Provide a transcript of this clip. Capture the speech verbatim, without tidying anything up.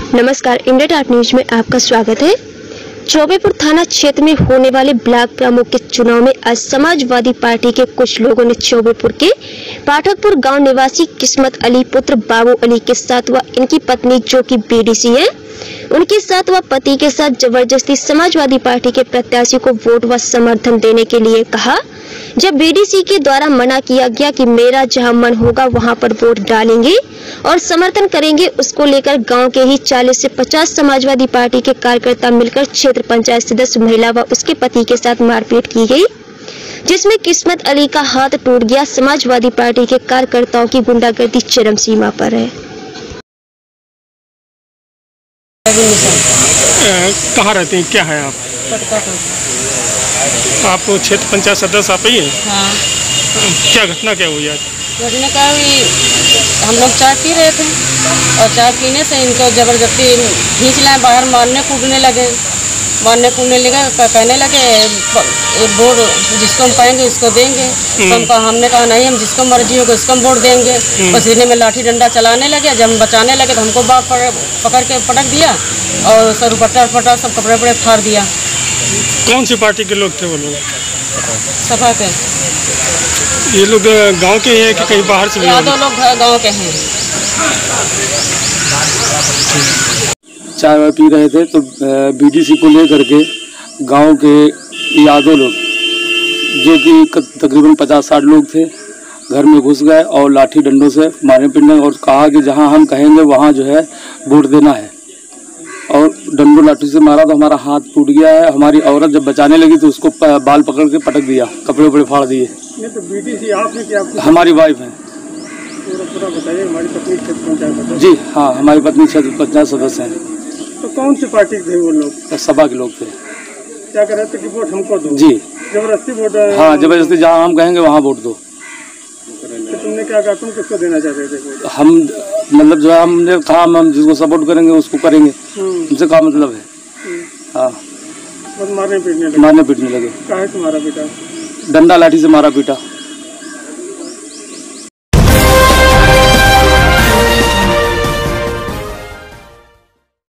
नमस्कार, India top news में आपका स्वागत है। चौबेपुर थाना क्षेत्र में होने वाले ब्लॉक प्रमुख के चुनाव में आज समाजवादी पार्टी के कुछ लोगों ने चौबेपुर के पाठकपुर गांव निवासी किस्मत अली पुत्र बाबू अली के साथ व इनकी पत्नी जो कि बीडीसी है, उनके साथ व पति के साथ जबरदस्ती समाजवादी पार्टी के प्रत्याशी को वोट व समर्थन देने के लिए कहा। जब बीडीसी के द्वारा मना किया गया कि मेरा जहां मन होगा वहां पर वोट डालेंगे और समर्थन करेंगे, उसको लेकर गांव के ही चालीस से पचास समाजवादी पार्टी के कार्यकर्ता मिलकर क्षेत्र पंचायत सदस्य महिला व उसके पति के साथ मारपीट की गई, जिसमें किस्मत अली का हाथ टूट गया। समाजवादी पार्टी के कार्यकर्ताओं की गुंडागर्दी चरम सीमा पर है। कहाँ रहते हैं, क्या है आप? आप क्षेत्र पंचायत सदस्य आप ही हैं? हाँ। क्या घटना क्या हुई आज? घटना का भी हम लोग चाय पी रहे थे और चाय पीने से इनको जबरदस्ती खींच लाए बाहर, मारने कूदने लगे मारने कूदने लगे कहने लगे वोट जिसको हम पाएंगे उसको देंगे। तो हम कहा हमने कहा नहीं, हम जिसको मर्जी होगा उसको हम वोट देंगे। पसीने में लाठी डंडा चलाने लगे। जब हम बचाने लगे तो हमको बाप पकड़ के पटक दिया और सर पटा पटा सब कपड़े वपड़े फाड़ दिया। कौन सी पार्टी के लोग थे वो लोग? सपा के। ये लोग गांव के हैं कि कहीं बाहर से? यादव लोग गांव के हैं। चाय वाय पी रहे थे तो बीडीसी को लेकर के गांव के यादव लोग जो कि तकरीबन पचास साठ लोग थे घर में घुस गए और लाठी डंडों से मारने पीटने और कहा कि जहां हम कहेंगे वहां जो है वोट देना है, और डंडों लाठी से मारा तो हमारा हाथ टूट गया है। हमारी औरत जब बचाने लगी तो उसको बाल पकड़ के पटक दिया, कपड़े वपड़े फाड़ दिए। तो बीडीसी आपने क्या? हमारी वाइफ है। पूरा बताइए। हमारी पत्नी क्षेत्र पंचायत सदस्य? जी हाँ, हमारी पत्नी क्षेत्र पंचायत सदस्य हैं। तो कौन सी पार्टी थे वो लोग? सपा के लोग थे। क्या कर रहे थे कि वोट हमको दो? जी जबरदस्ती वोट? हाँ, जबरदस्ती जहाँ हम कहेंगे वहाँ वोट दो। तो तुमने क्या कहा, तुम किसको देना चाहते थे? हम मतलब जो है हमने कहा हम जिसको सपोर्ट करेंगे उसको करेंगे, हमसे क्या मतलब है। हाँ, बस मारने पीटने लगे? मारने पीटने लगे। काहे से मारा पीटा? डंडा लाठी से मारा पीटा।